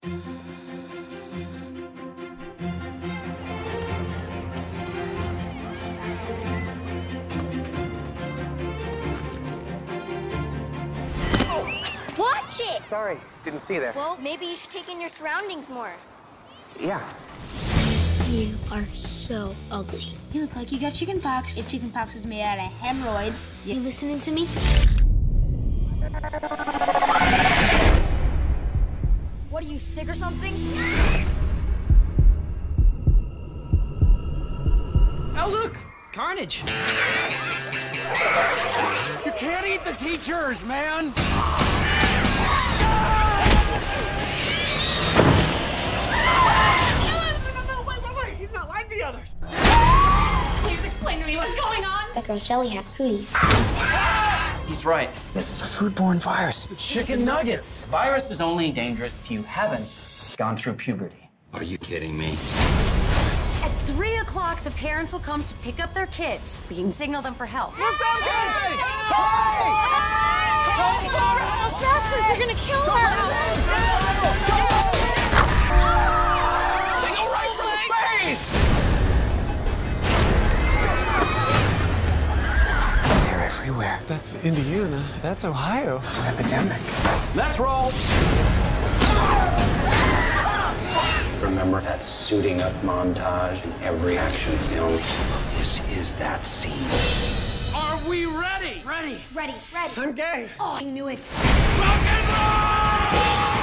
Watch it! Sorry, didn't see there. Well, maybe you should take in your surroundings more. Yeah. You are so ugly. You look like you got chickenpox. If chickenpox is made out of hemorrhoids. You listening to me? What, are you sick or something? Oh, look! Carnage! You can't eat the teachers, man! No, wait! He's not like the others! Please explain to me what's going on! That girl Shelly has cooties. He's right. This is a foodborne virus. Chicken nuggets! Virus is only dangerous if you haven't gone through puberty. Are you kidding me? At 3 o'clock, the parents will come to pick up their kids. We can signal them for help. Bastards are gonna kill her! They go right for the face! They're everywhere. That's Indiana. That's Ohio. It's an epidemic. Let's roll! Remember that suiting up montage in every action film? This is that scene. Are we ready? Ready! Ready. I'm gay. Oh, I knew it. Rock and roll!